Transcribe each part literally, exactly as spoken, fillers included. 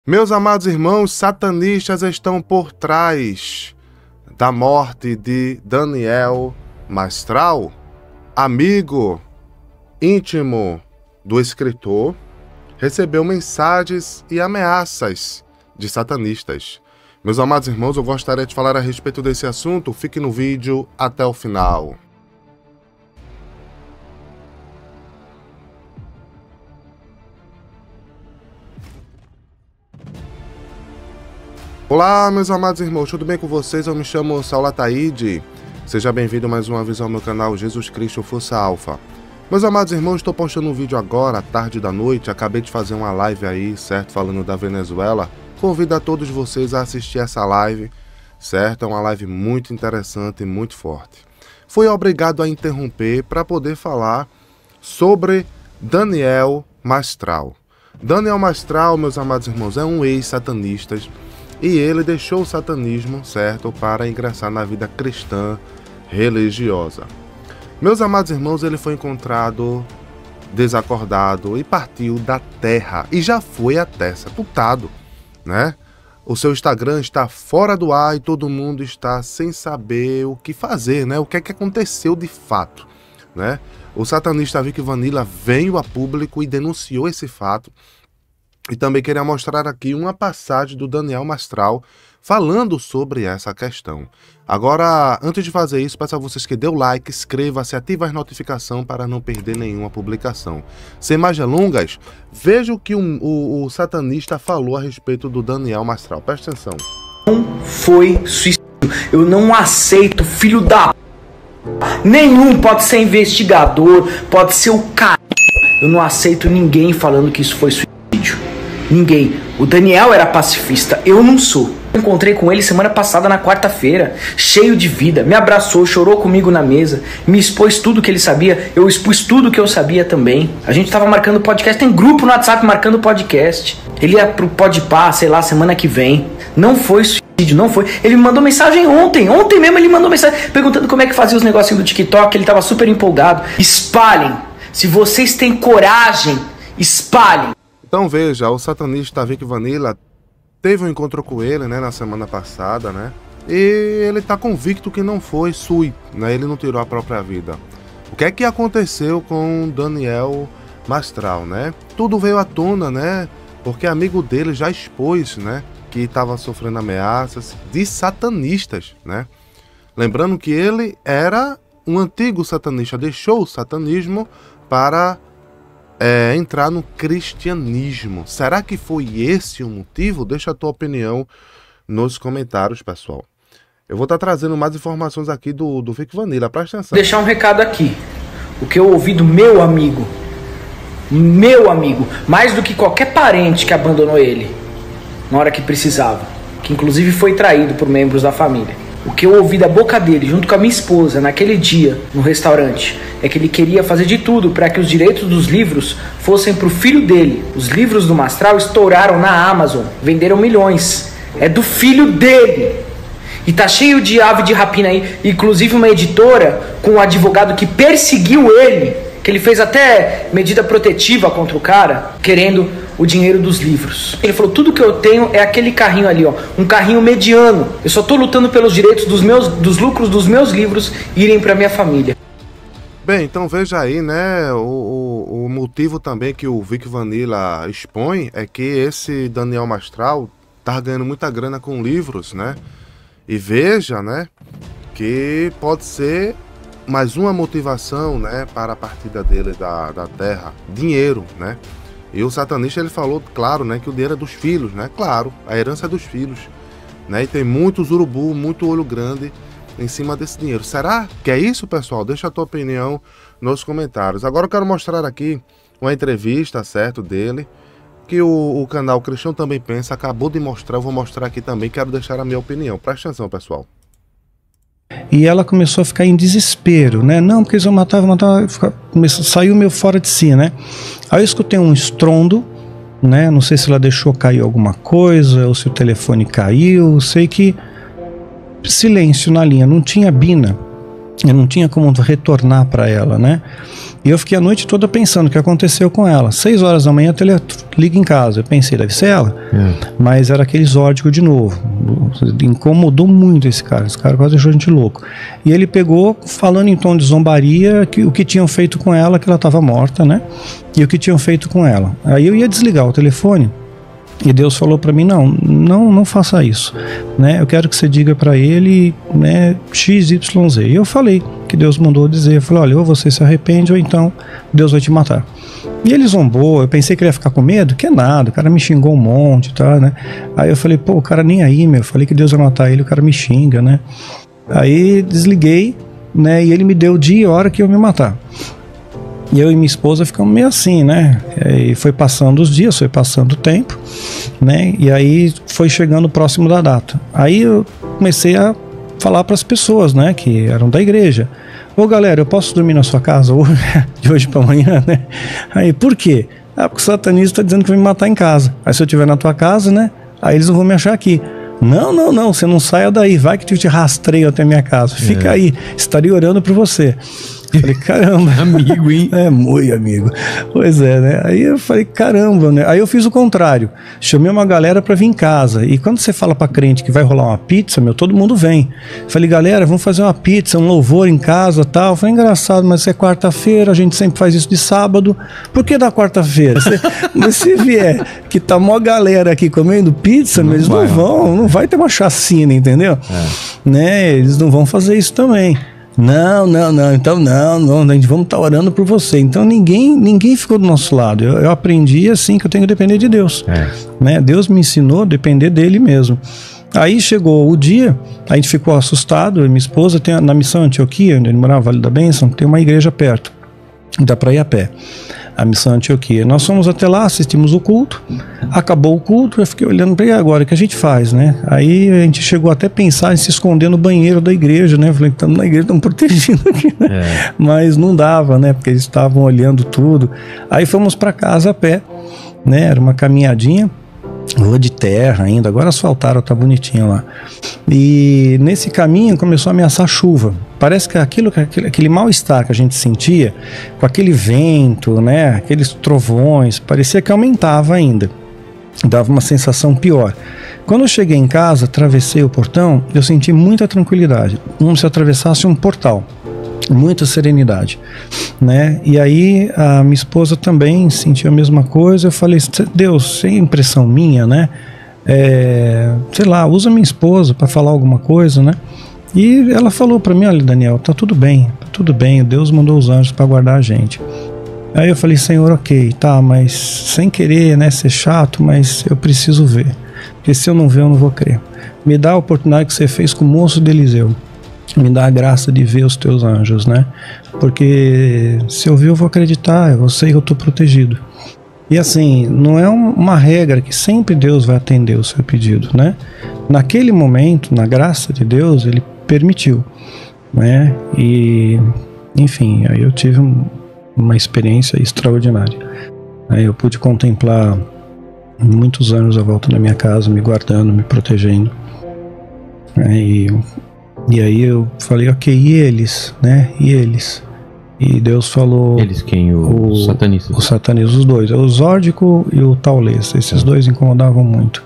Meus amados irmãos, satanistas estão por trás da morte de Daniel Mastral, amigo íntimo do escritor, recebeu mensagens e ameaças de satanistas. Meus amados irmãos, eu gostaria de falar a respeito desse assunto. Fique no vídeo até o final. Olá, meus amados irmãos, tudo bem com vocês? Eu me chamo Saulo Ataíde. Seja bem-vindo mais uma vez ao meu canal Jesus Cristo Força Alfa. Meus amados irmãos, estou postando um vídeo agora, à tarde da noite. Acabei de fazer uma live aí, certo? Falando da Venezuela. Convido a todos vocês a assistir essa live, certo? É uma live muito interessante e muito forte. Fui obrigado a interromper para poder falar sobre Daniel Mastral. Daniel Mastral, meus amados irmãos, é um ex-satanista. E ele deixou o satanismo, certo, para ingressar na vida cristã religiosa. Meus amados irmãos, ele foi encontrado desacordado e partiu da terra. E já foi até sepultado, né? O seu Instagram está fora do ar e todo mundo está sem saber o que fazer, né? O que é que aconteceu de fato, né? O satanista Vic Vanilla veio a público e denunciou esse fato. E também queria mostrar aqui uma passagem do Daniel Mastral falando sobre essa questão. Agora, antes de fazer isso, peço a vocês que dê o like, inscreva-se, ative as notificações para não perder nenhuma publicação. Sem mais delongas, veja o que o, o, o satanista falou a respeito do Daniel Mastral. Presta atenção. Não foi suicídio. Eu não aceito, filho da... Nenhum pode ser investigador, pode ser o cara. Eu não aceito ninguém falando que isso foi suicídio. Ninguém. O Daniel era pacifista, eu não sou. Eu encontrei com ele semana passada na quarta-feira, cheio de vida, me abraçou, chorou comigo na mesa, me expôs tudo que ele sabia, eu expus tudo que eu sabia também. A gente tava marcando podcast, tem grupo no WhatsApp marcando podcast. Ele ia pro Podpah, sei lá, semana que vem. Não foi suicídio, não foi. Ele me mandou mensagem ontem, ontem mesmo ele mandou mensagem perguntando como é que fazia os negocinhos do TikTok, ele tava super empolgado. Espalhem, se vocês têm coragem, espalhem. Então veja, o satanista Vic Vanilla teve um encontro com ele, né, na semana passada, né? E ele tá convicto que não foi suicídio, né? Ele não tirou a própria vida. O que é que aconteceu com Daniel Mastral, né? Tudo veio à tona, né? Porque amigo dele já expôs, né, que estava sofrendo ameaças de satanistas, né? Lembrando que ele era um antigo satanista, deixou o satanismo para É, entrar no cristianismo. Será que foi esse o motivo? Deixa a tua opinião nos comentários, pessoal. Eu vou estar tá trazendo mais informações aqui do, do Vic Vanilla, presta atenção. Deixar um recado aqui. O que eu ouvi do meu amigo, meu amigo, mais do que qualquer parente que abandonou ele na hora que precisava, que inclusive foi traído por membros da família. O que eu ouvi da boca dele, junto com a minha esposa, naquele dia, no restaurante, é que ele queria fazer de tudo para que os direitos dos livros fossem para o filho dele. Os livros do Mastral estouraram na Amazon, venderam milhões. É do filho dele. E tá cheio de ave de rapina aí, inclusive uma editora com um advogado que perseguiu ele, que ele fez até medida protetiva contra o cara, querendo o dinheiro dos livros. Ele falou, tudo que eu tenho é aquele carrinho ali, ó, um carrinho mediano. Eu só tô lutando pelos direitos dos meus, dos lucros dos meus livros irem para minha família. Bem, então veja aí, né, o, o, o motivo também que o Vic Vanilla expõe é que esse Daniel Mastral tá ganhando muita grana com livros, né? E veja, né, que pode ser mais uma motivação, né, para a partida dele da, da terra, dinheiro, né? E o satanista, ele falou, claro, né, que o dinheiro é dos filhos, né? Claro, a herança é dos filhos, né? E tem muitos urubu, muito olho grande em cima desse dinheiro. Será que é isso, pessoal? Deixa a tua opinião nos comentários. Agora eu quero mostrar aqui uma entrevista, certo, dele, que o, o canal Cristão Também Pensa acabou de mostrar. Eu vou mostrar aqui também, quero deixar a minha opinião. Presta atenção, pessoal. E ela começou a ficar em desespero, né? Não, porque eles vão matar, vão matar. Começou, saiu meio fora de si, né? Aí eu escutei um estrondo, né? Não sei se ela deixou cair alguma coisa, ou se o telefone caiu. Sei que silêncio na linha, não tinha Bina. Eu não tinha como retornar para ela, né? E eu fiquei a noite toda pensando o que aconteceu com ela. Seis horas da manhã, ele liga em casa. Eu pensei, deve ser ela. É. Mas era aquele zórdico de novo. Incomodou muito esse cara. Esse cara quase deixou a gente louco. E ele pegou, falando em tom de zombaria, que, o que tinham feito com ela, que ela estava morta, né? E o que tinham feito com ela. Aí eu ia desligar o telefone. E Deus falou para mim, não, não, não faça isso, né? Eu quero que você diga para ele, né, X Y Z. E eu falei que Deus mandou dizer, eu falei, olha, ou você se arrepende ou então Deus vai te matar. E ele zombou, eu pensei que ele ia ficar com medo, que é nada, o cara me xingou um monte, tá, né? Aí eu falei, pô, o cara nem aí, meu, eu falei que Deus ia matar ele, o cara me xinga, né? Aí desliguei, né, e ele me deu o dia e a hora que eu ia me matar. E eu e minha esposa ficamos meio assim, né? E foi passando os dias, foi passando o tempo, né? E aí foi chegando próximo da data. Aí eu comecei a falar para as pessoas, né? Que eram da igreja. Ô galera, eu posso dormir na sua casa hoje, de hoje para amanhã, né? Aí, por quê? Ah, porque o satanista está dizendo que vai me matar em casa. Aí se eu estiver na tua casa, né? Aí eles não vão me achar aqui. Não, não, não, você não saia daí, vai que eu te rastreio até minha casa. Fica é. aí, estaria orando por você. Falei, caramba. Amigo, hein? É, muito amigo. Pois é, né? Aí eu falei, caramba, né? Aí eu fiz o contrário. Chamei uma galera pra vir em casa. E quando você fala pra crente que vai rolar uma pizza, meu, todo mundo vem. Falei, galera, vamos fazer uma pizza, um louvor em casa e tal. Foi engraçado, mas é quarta-feira, a gente sempre faz isso de sábado. Por que da quarta-feira? Mas se vier que tá mó galera aqui comendo pizza, não eles vai, não vão, não vai ter uma chacina, entendeu? É. Né? Eles não vão fazer isso também. Não, não, não, então não, não, a gente vamos estar orando por você. Então ninguém, ninguém ficou do nosso lado. Eu, eu aprendi assim que eu tenho que depender de Deus. É. Né? Deus me ensinou a depender dele mesmo. Aí chegou o dia, a gente ficou assustado. Minha esposa tem na Missão Antioquia, onde ele morava, Vale da Bênção, tem uma igreja perto. Dá para ir a pé. A Missão Antioquia. Nós fomos até lá, assistimos o culto. Acabou o culto, eu fiquei olhando para ele agora, o que a gente faz, né? Aí a gente chegou até a pensar em se esconder no banheiro da igreja, né? Eu falei, estamos na igreja, estamos protegindo aqui, né? É. Mas não dava, né? Porque eles estavam olhando tudo. Aí fomos para casa a pé, né? Era uma caminhadinha. Rua de terra ainda, agora asfaltaram, tá bonitinho lá. E nesse caminho começou a ameaçar chuva. Parece que aquilo, aquele, aquele mal-estar que a gente sentia, com aquele vento, né, aqueles trovões, parecia que aumentava ainda. Dava uma sensação pior. Quando eu cheguei em casa, atravessei o portão, eu senti muita tranquilidade, como se atravessasse um portal. Muita serenidade, né? E aí a minha esposa também sentiu a mesma coisa. Eu falei, Deus, sem impressão minha, né? É, sei lá, usa minha esposa para falar alguma coisa, né? E ela falou para mim, olha, Daniel, tá tudo bem, tá tudo bem. Deus mandou os anjos para guardar a gente. Aí eu falei, Senhor, ok, tá, mas sem querer, né? Ser chato, mas eu preciso ver, porque se eu não ver, eu não vou crer. Me dá a oportunidade que você fez com o moço de Eliseu. Me dá a graça de ver os teus anjos, né? Porque se eu ver, eu vou acreditar, eu sei que eu estou protegido. E assim, não é uma regra que sempre Deus vai atender o seu pedido, né? Naquele momento, na graça de Deus, Ele permitiu, né? E, enfim, aí eu tive um, uma experiência extraordinária. Aí eu pude contemplar muitos anjos à volta da minha casa, me guardando, me protegendo. E... E aí eu falei, ok, e eles, né? E eles? E Deus falou... Eles quem? O, o satanista? Os satanistas, os dois. O Zórdico e o Taulês. Esses dois incomodavam muito.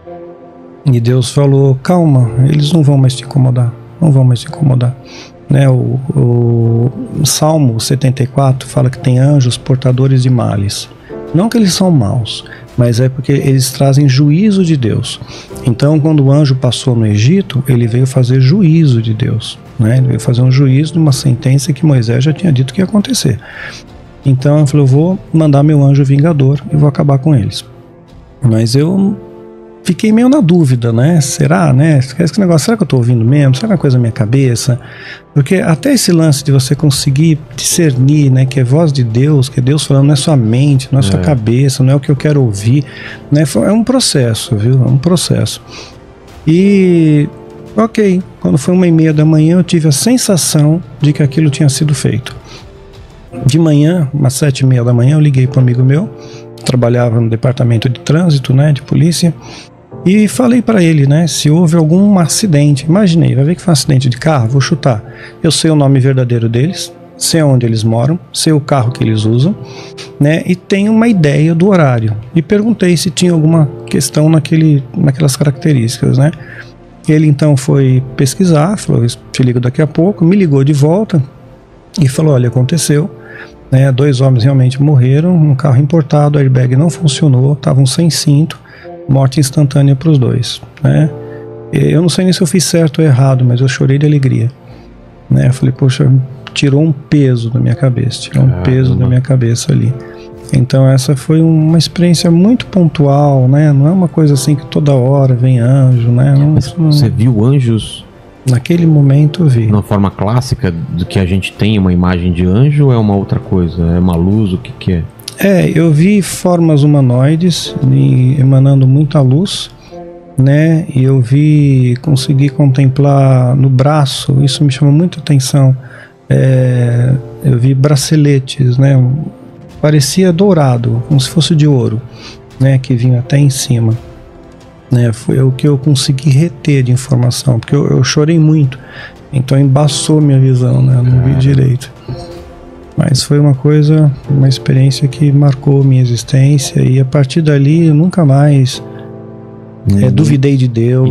E Deus falou, calma, eles não vão mais te incomodar. Não vão mais te incomodar. Né? O, o Salmo setenta e quatro fala que tem anjos portadores de males. Não que eles são maus, mas é porque eles trazem juízo de Deus. Então, quando o anjo passou no Egito, ele veio fazer juízo de Deus, né? Ele veio fazer um juízo de uma sentença que Moisés já tinha dito que ia acontecer. Então, eu falei, eu vou mandar meu anjo vingador e vou acabar com eles. Mas eu fiquei meio na dúvida, né? Será, né? Esse negócio, será que eu estou ouvindo mesmo? Será que é uma coisa na minha cabeça? Porque até esse lance de você conseguir discernir, né? Que é voz de Deus, que é Deus falando, não é sua mente, não é, é. sua cabeça, não é o que eu quero ouvir, né? É um processo, viu? É um processo. E, ok, quando foi uma e meia da manhã, eu tive a sensação de que aquilo tinha sido feito. De manhã, umas sete e meia da manhã, eu liguei para um amigo meu, trabalhava no departamento de trânsito, né, de polícia, E falei para ele, né, se houve algum acidente. Imaginei, vai ver que foi um acidente de carro, vou chutar. Eu sei o nome verdadeiro deles, sei onde eles moram, sei o carro que eles usam, né, e tenho uma ideia do horário. E perguntei se tinha alguma questão naquele, naquelas características, né. Ele então foi pesquisar, falou, te ligo daqui a pouco, me ligou de volta e falou, olha, aconteceu, né, dois homens realmente morreram, um carro importado, o airbag não funcionou, estavam sem cinto, morte instantânea para os dois, né. Eu não sei nem se eu fiz certo ou errado, mas eu chorei de alegria, né. Eu falei, poxa, tirou um peso da minha cabeça, tirou um peso da minha cabeça ali. Então essa foi uma experiência muito pontual, né? Não é uma coisa assim que toda hora vem anjo, né? Não, Mas você viu anjos? Naquele momento eu vi. Na forma clássica do que a gente tem uma imagem de anjo ou é uma outra coisa? É uma luz? O que que é? É, eu vi formas humanoides emanando muita luz, né? E eu vi, consegui contemplar no braço, isso me chamou muita atenção. É, eu vi braceletes, né? Parecia dourado, como se fosse de ouro, né? Que vinha até em cima, né? Foi o que eu consegui reter de informação, porque eu, eu chorei muito, então embaçou minha visão, né? Eu não vi direito. Mas foi uma coisa, uma experiência que marcou minha existência e a partir dali eu nunca mais uhum. é, duvidei de Deus.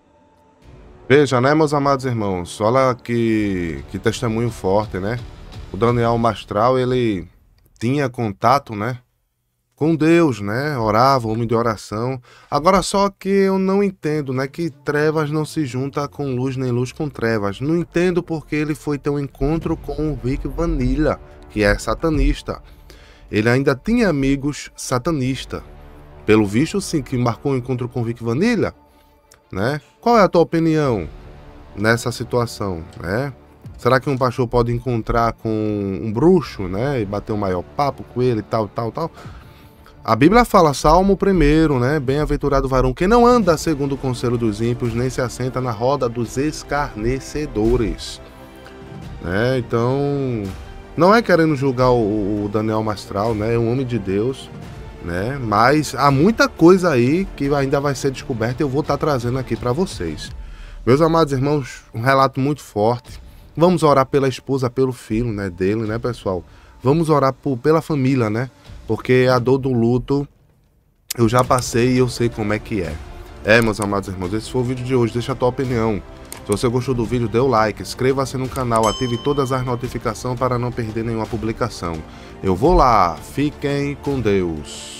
Veja, né, meus amados irmãos, olha que, que testemunho forte, né? O Daniel Mastral, ele tinha contato, né, com Deus, né? Orava, homem de oração. Agora só que eu não entendo, né, que trevas não se junta com luz, nem luz com trevas. Não entendo porque ele foi ter um encontro com o Vic Vanilla, que é satanista. Ele ainda tinha amigos satanistas. Pelo visto, sim, que marcou um encontro com o Vic Vanilla, né? Qual é a tua opinião nessa situação, né? Será que um pastor pode encontrar com um bruxo, né, e bater um maior papo com ele, tal, tal, tal? A Bíblia fala, Salmo primeiro, né, bem-aventurado o varão que não anda segundo o conselho dos ímpios, nem se assenta na roda dos escarnecedores, né? Então, não é querendo julgar o, o Daniel Mastral, né, é um homem de Deus, né? Mas há muita coisa aí que ainda vai ser descoberta e eu vou estar trazendo aqui para vocês. Meus amados irmãos, um relato muito forte. Vamos orar pela esposa, pelo filho, né, dele, né, pessoal? Vamos orar por, pela família, né? Porque a dor do luto eu já passei e eu sei como é que é. É, meus amados irmãos, esse foi o vídeo de hoje. Deixa a tua opinião. Se você gostou do vídeo, dê o like, inscreva-se no canal, ative todas as notificações para não perder nenhuma publicação. Eu vou lá, fiquem com Deus.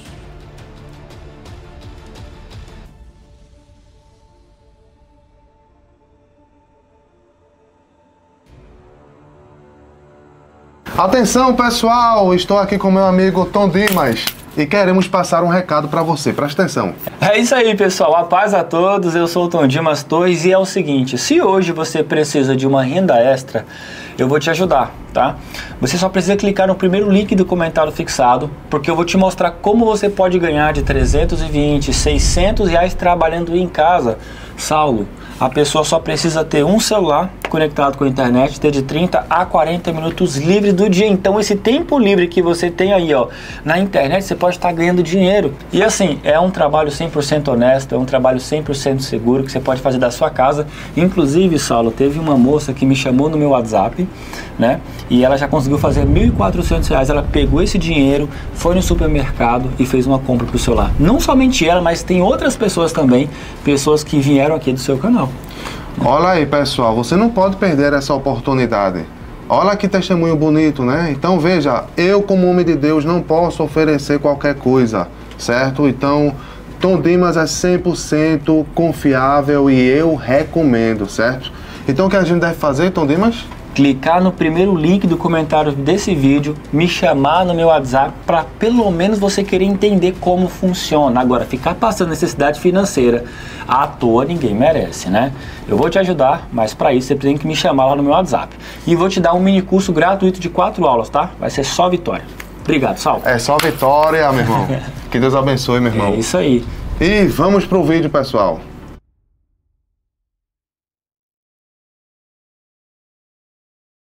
Atenção, pessoal, estou aqui com meu amigo Tom Dimas e queremos passar um recado para você, presta atenção. É isso aí, pessoal, a paz a todos, eu sou o Tom Dimas Torres e é o seguinte, se hoje você precisa de uma renda extra, eu vou te ajudar, tá? Você só precisa clicar no primeiro link do comentário fixado, porque eu vou te mostrar como você pode ganhar de trezentos e vinte, seiscentos reais trabalhando em casa. Saulo, a pessoa só precisa ter um celular conectado com a internet, ter de trinta a quarenta minutos livre do dia. Então esse tempo livre que você tem aí, ó, na internet, você pode estar ganhando dinheiro. E assim, é um trabalho cem por cento honesto, é um trabalho cem por cento seguro que você pode fazer da sua casa. Inclusive, Saulo, teve uma moça que me chamou no meu WhatsApp, né? E ela já conseguiu fazer mil e quatrocentos reais. Ela pegou esse dinheiro, foi no supermercado e fez uma compra pro celular. Não somente ela, mas tem outras pessoas também, pessoas que vieram aqui do seu canal. Olha aí, pessoal, você não pode perder essa oportunidade. Olha que testemunho bonito, né? Então veja, eu como homem de Deus não posso oferecer qualquer coisa, certo? Então, Tom Dimas é cem por cento confiável e eu recomendo, certo? Então o que a gente deve fazer, Tom Dimas? Clicar no primeiro link do comentário desse vídeo, me chamar no meu WhatsApp para pelo menos você querer entender como funciona. Agora, ficar passando necessidade financeira à toa ninguém merece, né? Eu vou te ajudar, mas para isso você tem que me chamar lá no meu WhatsApp. E vou te dar um mini curso gratuito de quatro aulas, tá? Vai ser só vitória. Obrigado, Saulo. É só vitória, meu irmão. Que Deus abençoe, meu irmão. É isso aí. E vamos pro vídeo, pessoal.